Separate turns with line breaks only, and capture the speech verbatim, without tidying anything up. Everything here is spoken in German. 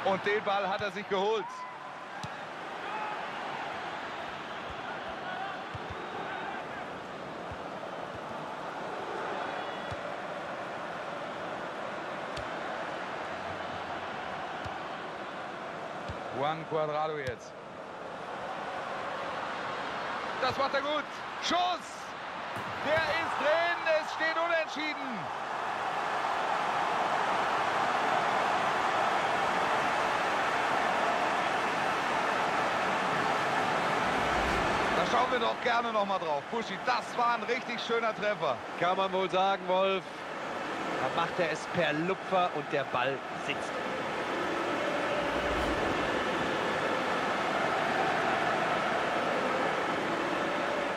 Und den Ball hat er sich geholt. Juan Cuadrado jetzt. Das macht er gut. Schuss! Der ist drin. Es steht unentschieden. Da schauen wir doch gerne noch mal drauf. Buschi, das war ein richtig schöner Treffer.
Kann man wohl sagen, Wolf. Da macht er es per Lupfer und der Ball sitzt.